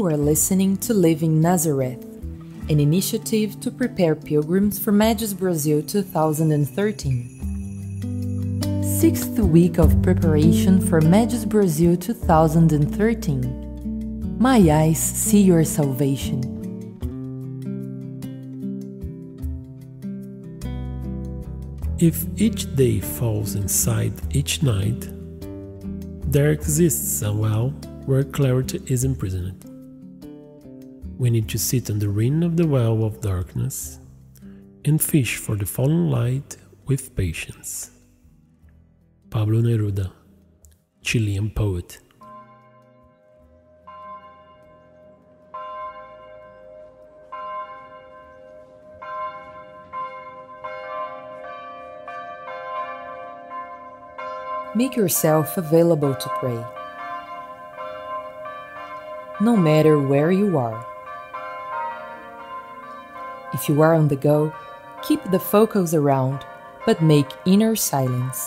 You are listening to Living Nazareth, an initiative to prepare pilgrims for Magis Brasil 2013. Sixth week of preparation for Magis Brasil 2013. My eyes see your salvation. If each day falls inside each night, there exists a well where clarity is imprisoned. We need to sit on the rim of the well of darkness and fish for the fallen light with patience. Pablo Neruda, Chilean poet. Make yourself available to pray. No matter where you are. If you are on the go, keep the focus around, but make inner silence.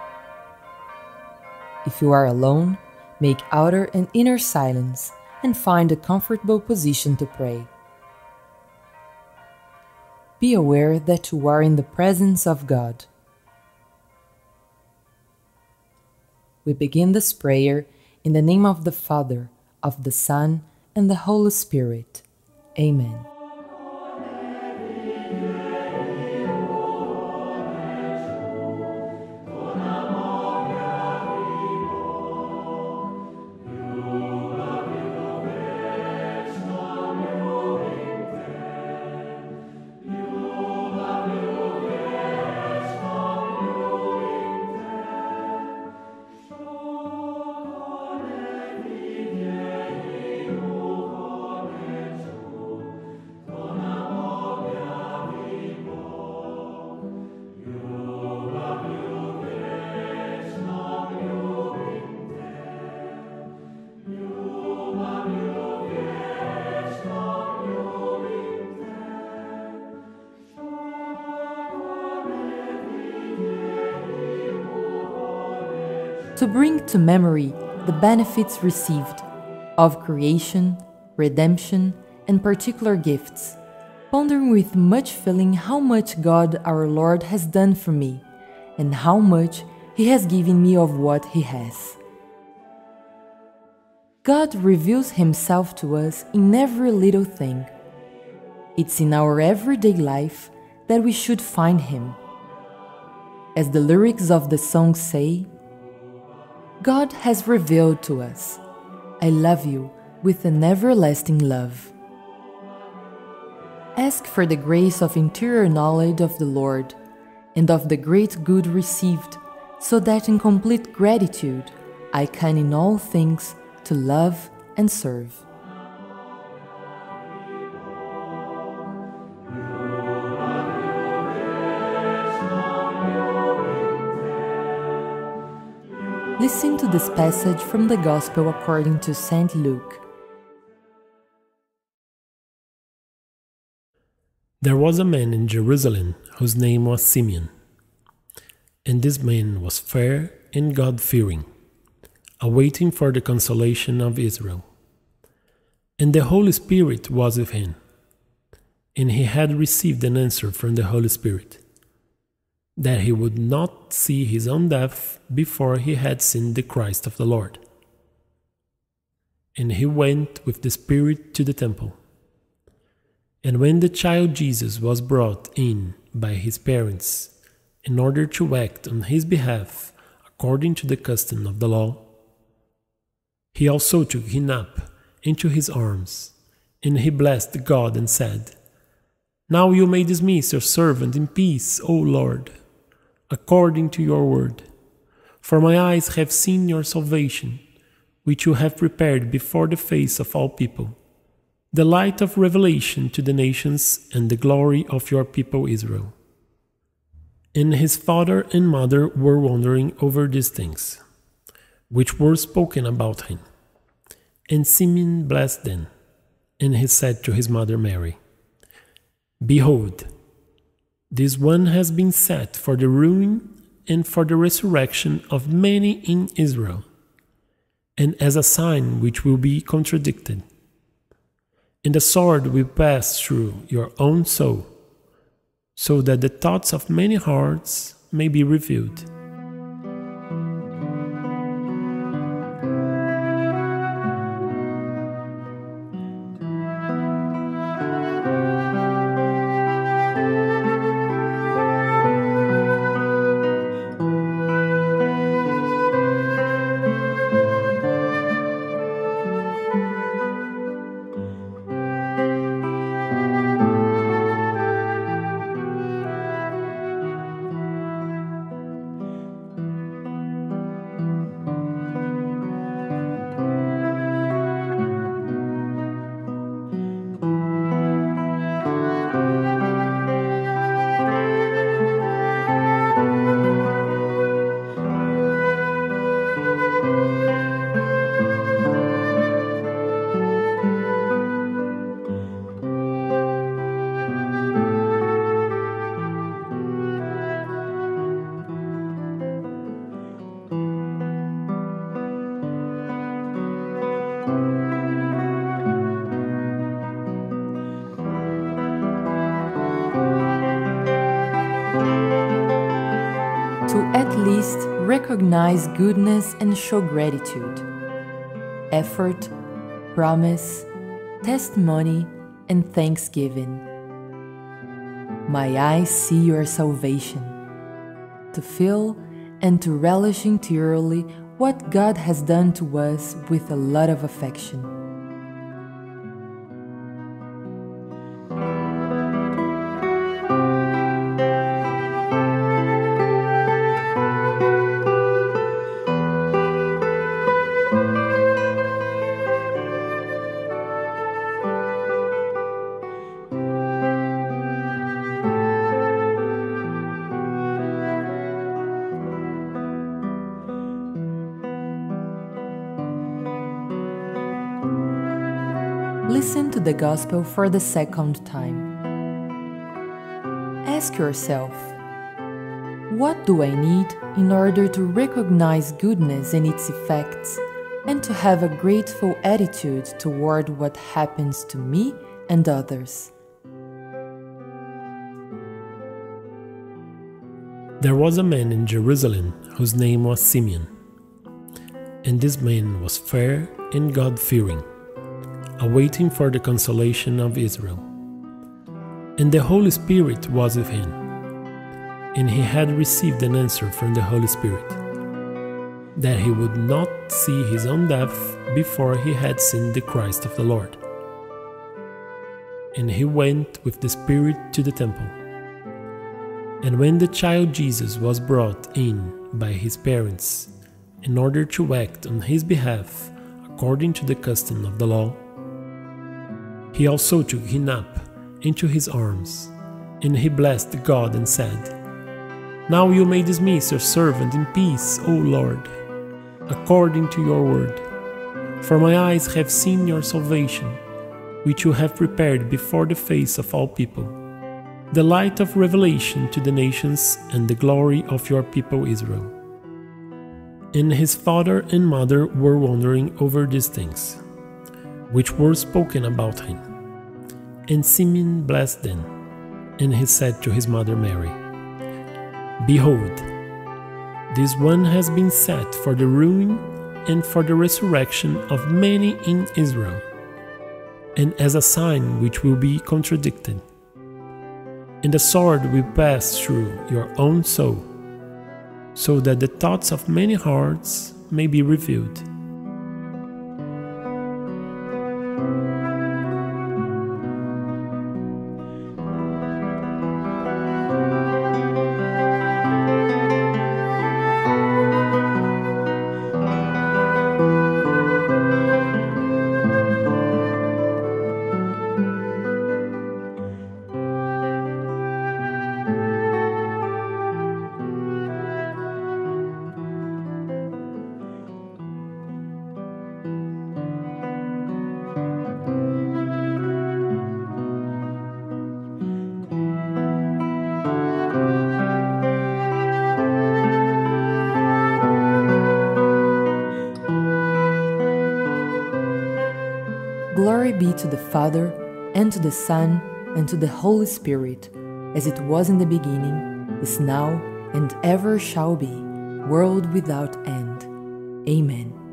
If you are alone, make outer and inner silence and find a comfortable position to pray. Be aware that you are in the presence of God. We begin this prayer in the name of the Father, of the Son, and the Holy Spirit. Amen. To bring to memory the benefits received of creation, redemption, and particular gifts, pondering with much feeling how much God our Lord has done for me, and how much He has given me of what He has. God reveals Himself to us in every little thing. It's in our everyday life that we should find Him. As the lyrics of the song say, God has revealed to us, I love you with an everlasting love. Ask for the grace of interior knowledge of the Lord and of the great good received, so that in complete gratitude I can in all things to love and serve. Listen to this passage from the Gospel according to St. Luke. There was a man in Jerusalem whose name was Simeon. And this man was fair and God-fearing, awaiting for the consolation of Israel. And the Holy Spirit was with him, and he had received an answer from the Holy Spirit, that he would not see his own death before he had seen the Christ of the Lord. And he went with the Spirit to the temple. And when the child Jesus was brought in by his parents, in order to act on his behalf according to the custom of the law, he also took him up into his arms, and he blessed God and said, Now you may dismiss your servant in peace, O Lord, according to your word. For my eyes have seen your salvation, which you have prepared before the face of all people, the light of revelation to the nations and the glory of your people Israel. And his father and mother were wondering over these things, which were spoken about him. And Simeon blessed them, and he said to his mother Mary, Behold, this one has been set for the ruin and for the resurrection of many in Israel, and as a sign which will be contradicted, And the sword will pass through your own soul, so that the thoughts of many hearts may be revealed. To at least recognize goodness and show gratitude, effort, promise, testimony, and thanksgiving. My eyes see your salvation, to feel and to relish interiorly what God has done to us with a lot of affection. Listen to the Gospel for the second time. Ask yourself, what do I need in order to recognize goodness and its effects, and to have a grateful attitude toward what happens to me and others? There was a man in Jerusalem whose name was Simeon. And this man was fair and God-fearing, awaiting for the consolation of Israel. And the Holy Spirit was with him, and he had received an answer from the Holy Spirit, that he would not see his own death before he had seen the Christ of the Lord. And he went with the Spirit to the temple. And when the child Jesus was brought in by his parents, in order to act on his behalf according to the custom of the law, he also took him up into his arms, and he blessed God and said, "Now you may dismiss your servant in peace, O Lord, according to your word. For my eyes have seen your salvation, which you have prepared before the face of all people, the light of revelation to the nations and the glory of your people Israel." And his father and mother were wondering over these things, which were spoken about him. And Simeon blessed them, and he said to his mother Mary, "Behold, this one has been set for the ruin and for the resurrection of many in Israel, and as a sign which will be contradicted. And the sword will pass through your own soul, so that the thoughts of many hearts may be revealed." Glory be to the Father, and to the Son, and to the Holy Spirit, as it was in the beginning, is now, and ever shall be, world without end. Amen.